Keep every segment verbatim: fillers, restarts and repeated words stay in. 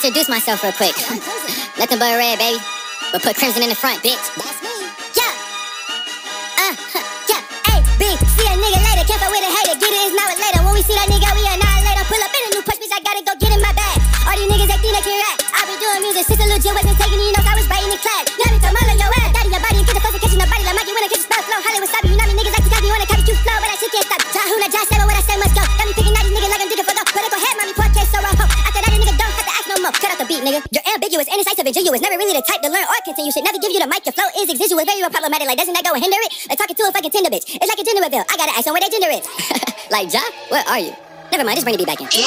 introduce myself real quick. Nothing but red, baby. But put crimson in the front, bitch. That's me. Yeah. Uh, huh, yeah. A, B, see a nigga later. Can't fuck with a hater. Get it, it's now or later. When we see that nigga, we annihilate him. Pull up in a new push, bitch, I gotta go get in my bag. All these niggas, they think they can rap. I be doing music, sister legit wasn't taking any notes. I was writing in class. Let me come all on your ass. Daddy, your body, and get the fucking catching the body. Like Mikey, when I catch a spell flow. Hollywood, stop you. You know me, niggas like to copy. You wanna copy, you flow, but that shit can't stop. Ja, who, not Ja, seven, what I say must go. Got me picking out these niggas like I'm digging for dope. But I go ahead, mommy, poor case, so I'm home. After that, a nigga don't have to ask no more. Cut out the beat, nigga. You're ambiguous, indecisive, ingenuous. Never really the type to learn or continue shit. Never give you the mic. Your flow is exiguous. Very problematic. Like, doesn't that go and hinder it? Like talking to a fucking Tinder bitch. It's like a Tinder reveal. I gotta ask them where they gender is. Like, Ja, where are you? Never mind, just bring the beat back in.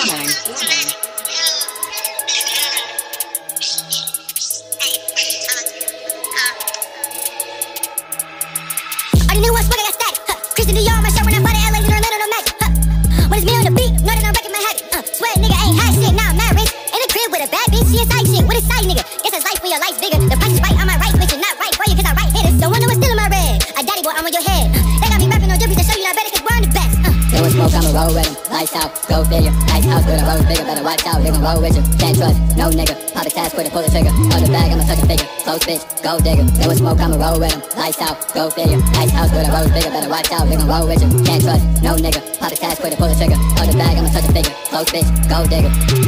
All the new ones smoking got static. Huh. Christian Dior on my shirt when I bought it. L A, you don't know no magic. Huh. When it's me on the beat, know that I'm wrecking my habit. Uh, swear nigga ain't had shit, now I'm mad rich. In the crib with a bad bitch, she a side shit. With a side nigga. Guess it's life when your life's bigger. The price is right on my right switch and not right for you, cause I right hitters. Don't wonder what's still in my red. I daddy boy, I'm on your head. Uh, they got me rapping on your piece to show you not better, cause we're on the best. Uh. There was smoke, I'ma roll with him. Lights out, go figure. Nice house with a rose bigger, better watch out. They gon' roll with you. Can't trust, no nigga. Pop a task, quit it, pull the trigger. On the bag, I'm a sucker figure. Close bitch, go digger. There was smoke, I'ma roll with him. Lights out, go figure. Nice house with a rose bigger, better watch out. They gon' roll with you. Can't trust, no nigga. Pop a task, quit it, pull the trigger. On the bag, I'm a sucker figure. Close bitch, go digger.